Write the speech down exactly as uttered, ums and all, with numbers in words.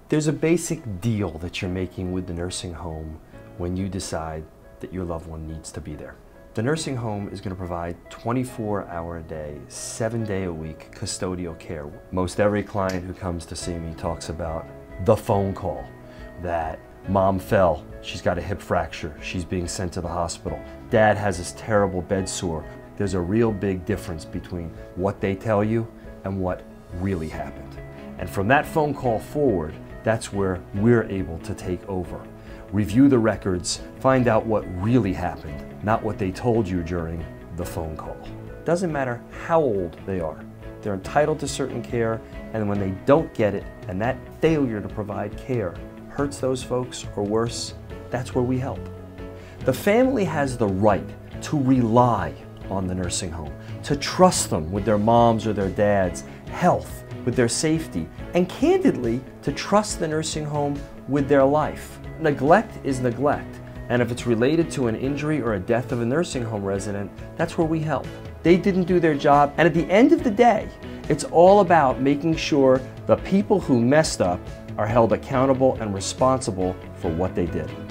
There's a basic deal that you're making with the nursing home when you decide that your loved one needs to be there. The nursing home is going to provide twenty-four hour a day, seven day a week custodial care. Most every client who comes to see me talks about the phone call, that mom fell, she's got a hip fracture, she's being sent to the hospital. Dad has this terrible bed sore. There's a real big difference between what they tell you and what really happened. And from that phone call forward, that's where we're able to take over. Review the records, find out what really happened, not what they told you during the phone call. Doesn't matter how old they are. They're entitled to certain care, and when they don't get it, and that failure to provide care hurts those folks, or worse, that's where we help. The family has the right to rely on the nursing home, to trust them with their moms or their dads' health, with their safety, and candidly, to trust the nursing home with their life. Neglect is neglect, and if it's related to an injury or a death of a nursing home resident, that's where we help. They didn't do their job, and at the end of the day, it's all about making sure the people who messed up are held accountable and responsible for what they did.